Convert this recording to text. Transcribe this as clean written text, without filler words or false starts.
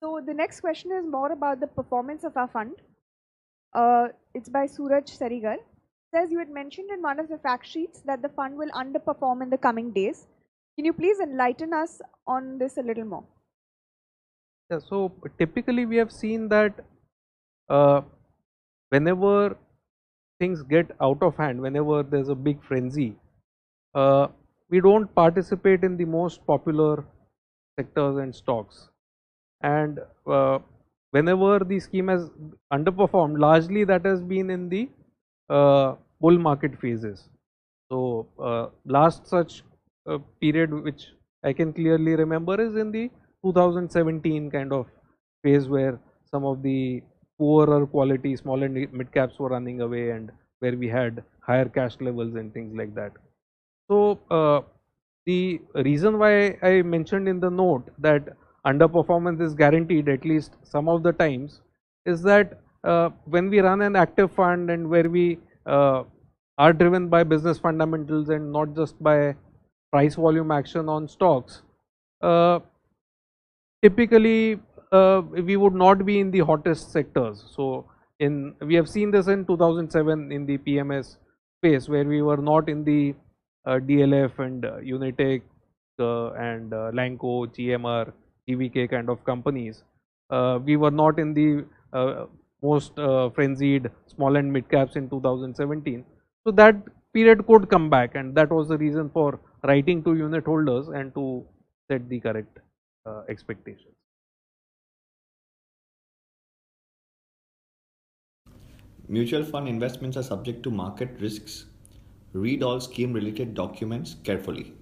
So the next question is more about the performance of our fund. It's by Suraj Sarigar. Says you had mentioned in one of the fact sheets that the fund will underperform in the coming days. Can you please enlighten us on this a little more? Yeah, so typically we have seen that uh, whenever things get out of hand, whenever there's a big frenzy, uh, we don't participate in the most popular sectors and stocks. And whenever the scheme has underperformed, largely that has been in the bull market phases. So last such period which I can clearly remember is in the 2017 kind of phase, where some of the poorer quality small and mid caps were running away, and where we had higher cash levels and things like that. So the reason why I mentioned in the note that underperformance is guaranteed at least some of the times is that when we run an active fund and where we are driven by business fundamentals and not just by price volume action on stocks, uh, typically we would not be in the hottest sectors. So in we have seen this in 2007 in the PMS space, where we were not in the DLF and Unitech and Lanco, GMR, GVK kind of companies. We were not in the most frenzied small and mid caps in 2017. So that period could come back, and that was the reason for writing to unit holders and to set the correct expectations. Mutual fund investments are subject to market risks. Read all scheme related documents carefully.